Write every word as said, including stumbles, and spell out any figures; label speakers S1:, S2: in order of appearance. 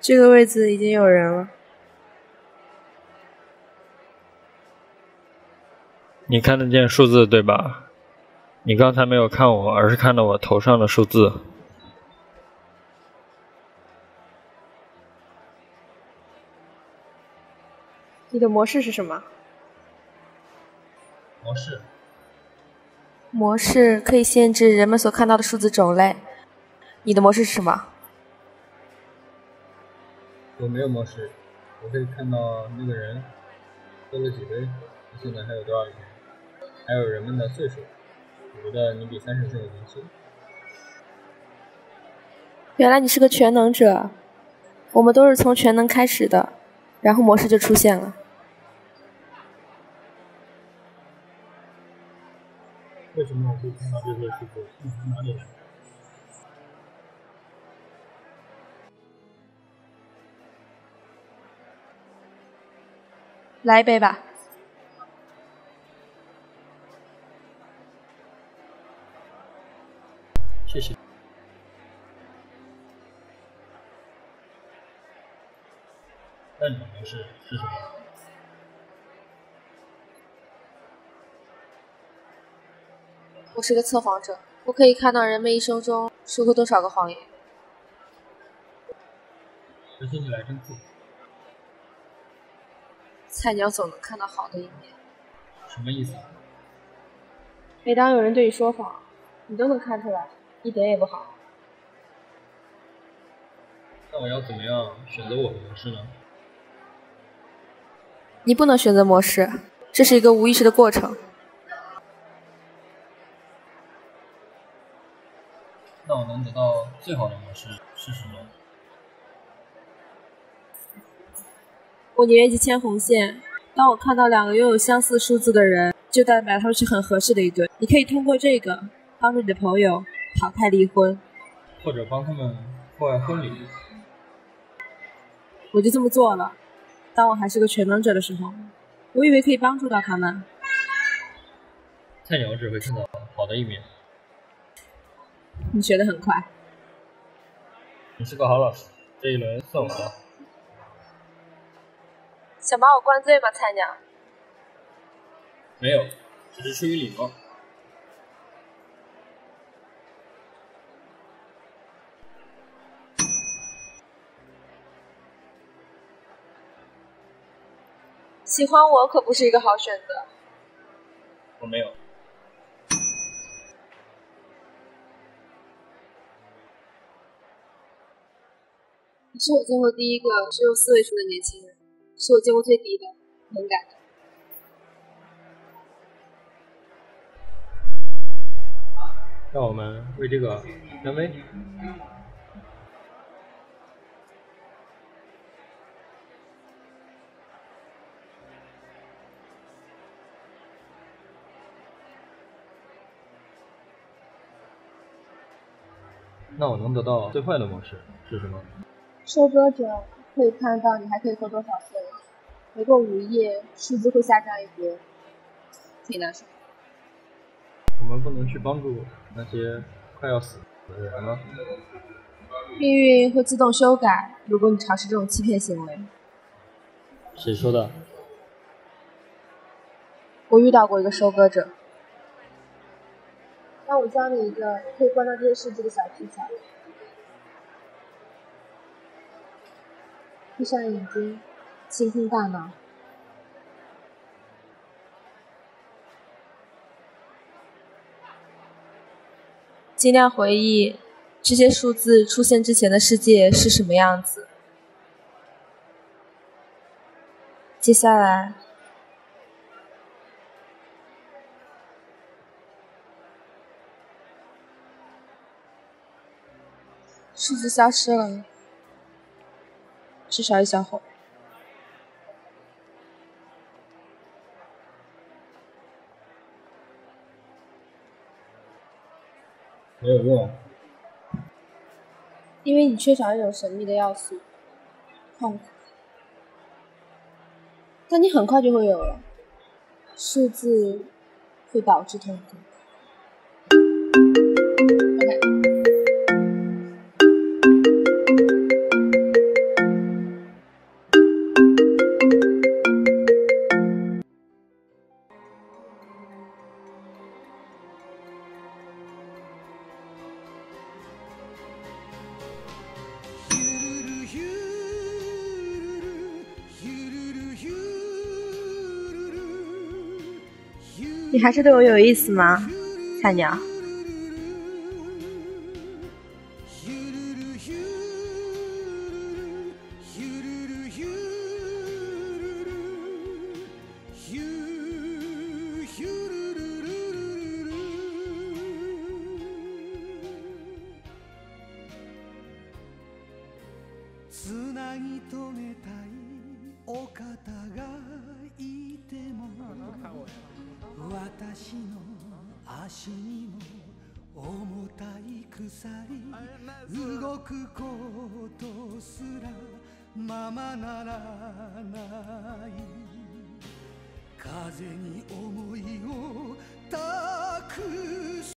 S1: 这个位子已经有人了。
S2: 你看得见数字对吧？你刚才没有看我，而是看到我头上的数字。
S1: 你的模式是什么？
S2: 模式。
S1: 模式可以限制人们所看到的数字种类。你的模式是什么？
S2: 我没有模式，我可以看到那个人喝了几杯，现在还有多少钱，还有人们的岁数。我觉得你比三十岁年轻。
S1: 原来你是个全能者，我们都是从全能开始的，然后模式就出现了。
S2: 为什么我可以看到这些数字？你从哪里来？
S1: 来一杯吧。
S2: 谢谢。那你的模式是什么？
S1: 我是个测谎者，我可以看到人们一生中说过多少个谎言。
S2: 这听起来真酷。
S1: 菜鸟总能看到好的一面。
S2: 什么意思？
S1: 每当有人对你说谎，你都能看出来，一点也不好。
S2: 那我要怎么样选择我的模式呢？
S1: 你不能选择模式，这是一个无意识的过程。
S2: 那我能得到最好的模式是什么？
S1: 我宁愿去牵红线。当我看到两个拥有相似数字的人，就代表他们是很合适的一对。你可以通过这个帮助你的朋友淘汰离婚，
S2: 或者帮他们破坏婚礼。
S1: 我就这么做了。当我还是个全能者的时候，我以为可以帮助到他们。
S2: 菜鸟只会看到好的一面。
S1: 你学得很快。
S2: 你是个好老师，这一轮算我的。
S1: 想把我灌醉吗，菜鸟？
S2: 没有，只是出于礼貌。
S1: 喜欢我可不是一个好选择。
S2: 我没有。
S1: 你是我见过第一个只有四位数的年轻人，是我见过最低的，很感动。
S2: 让我们为这个干杯。那我能得到最坏的模式是什么？
S1: 收割者可以看到你还可以活多少岁，每过午夜数字会下降一格，挺难受。
S2: 我们不能去帮助那些快要死的人吗？
S1: 命运会自动修改，如果你尝试这种欺骗行为。
S2: 谁说的？
S1: 我遇到过一个收割者。那我教你一个可以关到这些数字的小技巧。闭上眼睛，倾听大脑。尽量回忆这些数字出现之前的世界是什么样子。接下来，数字消失了，至少一小会儿。
S2: 没有用。
S1: 因为你缺少一种神秘的要素，痛苦。但你很快就会有了，数字会导致痛苦。OK。 你还是对我有意思吗，菜鸟？
S3: つなぎ止めたいお方がいても私の足にも重たい鎖動くことすらままならない風に思